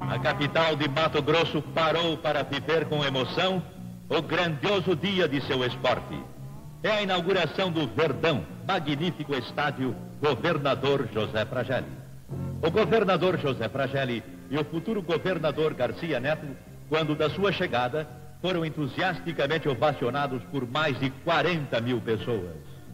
A capital de Mato Grosso parou para viver com emoção o grandioso dia de seu esporte. É a inauguração do Verdão, magnífico estádio Governador José Fragelli. O governador José Fragelli e o futuro governador Garcia Neto, quando da sua chegada, foram entusiasticamente ovacionados por mais de 40 mil pessoas.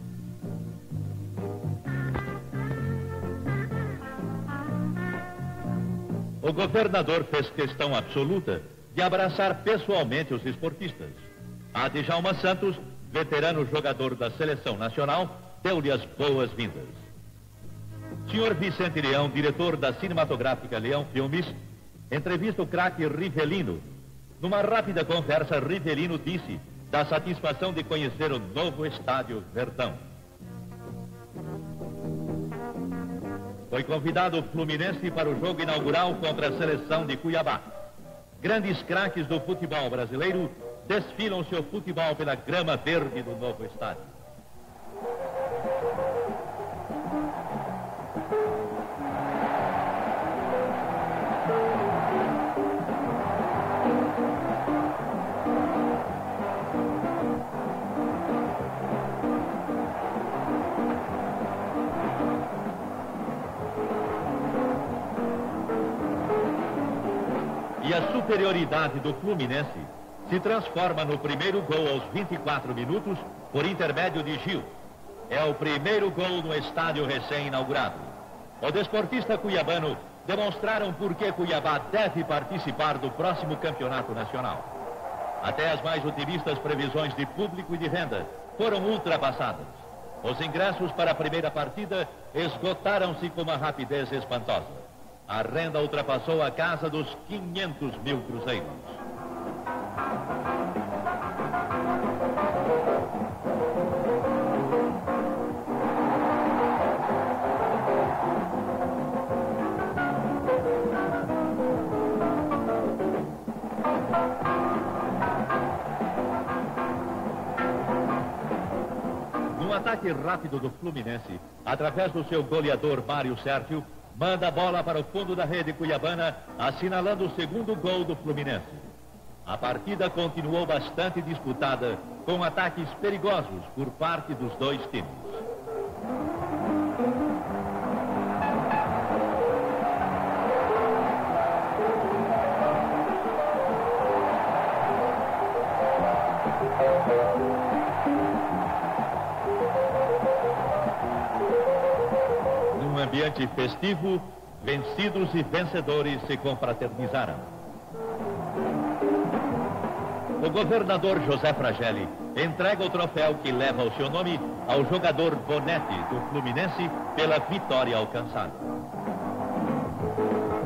O governador fez questão absoluta de abraçar pessoalmente os esportistas. A Djalma Santos, veterano jogador da Seleção Nacional, deu-lhe as boas-vindas. Senhor Vicente Leão, diretor da cinematográfica Leão Filmes, entrevista o craque Rivelino. Numa rápida conversa, Rivelino disse da satisfação de conhecer o novo estádio Verdão. Foi convidado o Fluminense para o jogo inaugural contra a seleção de Cuiabá. Grandes craques do futebol brasileiro desfilam seu futebol pela grama verde do novo estádio. E a superioridade do Fluminense se transforma no primeiro gol aos 24 minutos por intermédio de Gil. É o primeiro gol no estádio recém-inaugurado. O desportista cuiabano demonstraram por que Cuiabá deve participar do próximo campeonato nacional. Até as mais otimistas previsões de público e de renda foram ultrapassadas. Os ingressos para a primeira partida esgotaram-se com uma rapidez espantosa. A renda ultrapassou a casa dos 500 mil cruzeiros. Num ataque rápido do Fluminense, através do seu goleador Mário Sérgio, manda a bola para o fundo da rede cuiabana, assinalando o segundo gol do Fluminense. A partida continuou bastante disputada, com ataques perigosos por parte dos dois times. Num ambiente festivo, vencidos e vencedores se confraternizaram. O governador José Fragelli entrega o troféu que leva o seu nome ao jogador Bonetti do Fluminense pela vitória alcançada.